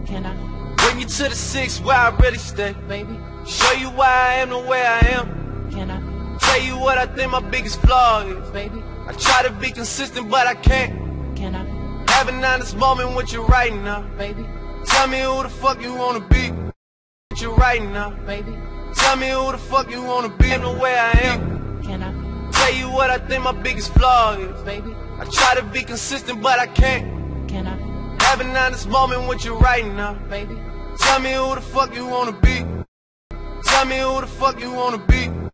Can I? Bring you to the 6 where I really stay, Baby, show you why I am the way I am. can I? Tell you what I think my biggest flaw is. Baby, I try to be consistent, but I can't. can I? Have an honest moment with you right now. Baby, Tell me who the fuck you wanna be with you right now. baby, Tell me who the fuck you wanna be. I'm the way I am. can I? Tell you what I think my biggest flaw is. Baby, I try to be consistent, but I can't. can I? Have an honest moment with you right now. Baby, Tell me who the fuck you wanna be. Tell me who the fuck you wanna be.